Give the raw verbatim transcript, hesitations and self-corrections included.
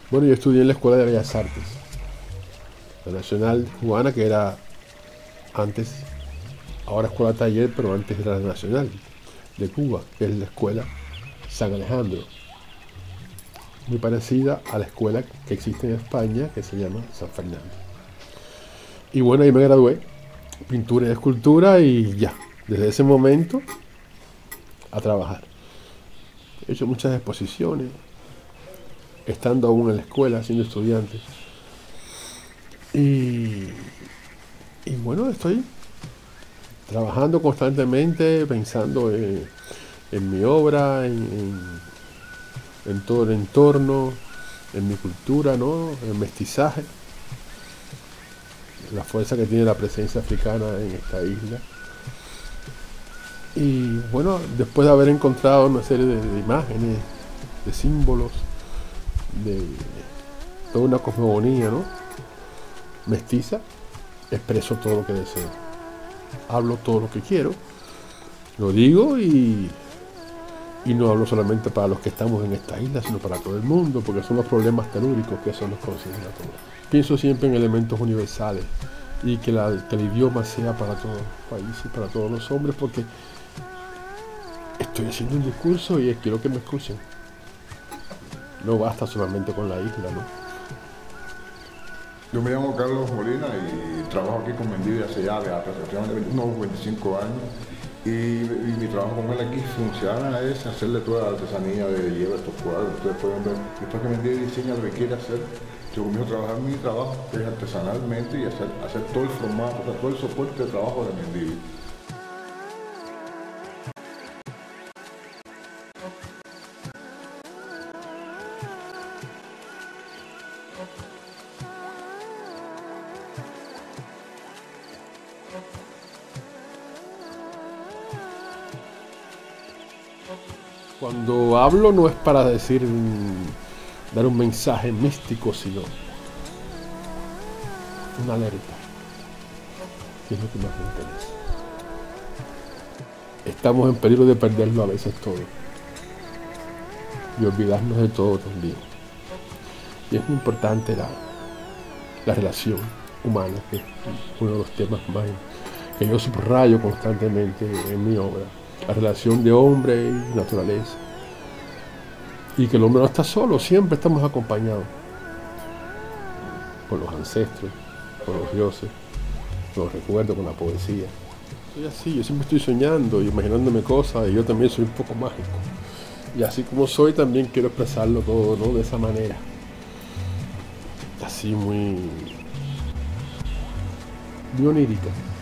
Bueno, yo estudié en la Escuela de Bellas Artes, la Nacional Cubana, que era antes, ahora Escuela Taller, pero antes era la Nacional de Cuba, que es la Escuela San Alejandro, muy parecida a la escuela que existe en España, que se llama San Fernando. Y bueno, ahí me gradué, pintura y escultura, y ya, desde ese momento a trabajar. He hecho muchas exposiciones, estando aún en la escuela, siendo estudiante. Y, y bueno, estoy trabajando constantemente, pensando en, en mi obra, en, en, en todo el entorno, en mi cultura, ¿no? En mestizaje, la fuerza que tiene la presencia africana en esta isla. Y bueno, después de haber encontrado una serie de, de imágenes, de símbolos, de toda una cosmogonía, ¿no? Mestiza, expreso todo lo que deseo. Hablo todo lo que quiero, lo digo y, y no hablo solamente para los que estamos en esta isla, sino para todo el mundo, porque son los problemas telúricos que eso nos considera todos. Pienso siempre en elementos universales y que, la, que el idioma sea para todos los países, para todos los hombres, porque estoy haciendo un discurso y quiero que me escuchen. No basta solamente con la isla, ¿no? Yo me llamo Carlos Molina y trabajo aquí con Mendivi hace ya de aproximadamente unos veinticinco años. Y, y mi trabajo con él aquí funciona es hacerle toda la artesanía de llevar estos cuadros. Ustedes pueden ver, después que Mendivi diseña lo que quiere hacer, yo comienzo a trabajar mi trabajo que es artesanalmente y hacer, hacer todo el formato, o sea, todo el soporte de trabajo de Mendivi. Cuando hablo no es para decir, dar un mensaje místico, sino una alerta, que es lo que más me interesa. Estamos en peligro de perderlo a veces todo y olvidarnos de todo también. Y es muy importante la, la relación humana, que es uno de los temas más que yo subrayo constantemente en mi obra. La relación de hombre y naturaleza. Y que el hombre no está solo, siempre estamos acompañados con los ancestros, con los dioses, con los recuerdos, con la poesía. Soy así, yo siempre estoy soñando y imaginándome cosas, y yo también soy un poco mágico. Y así como soy, también quiero expresarlo todo, ¿no? De esa manera. Así muy, muy onírica.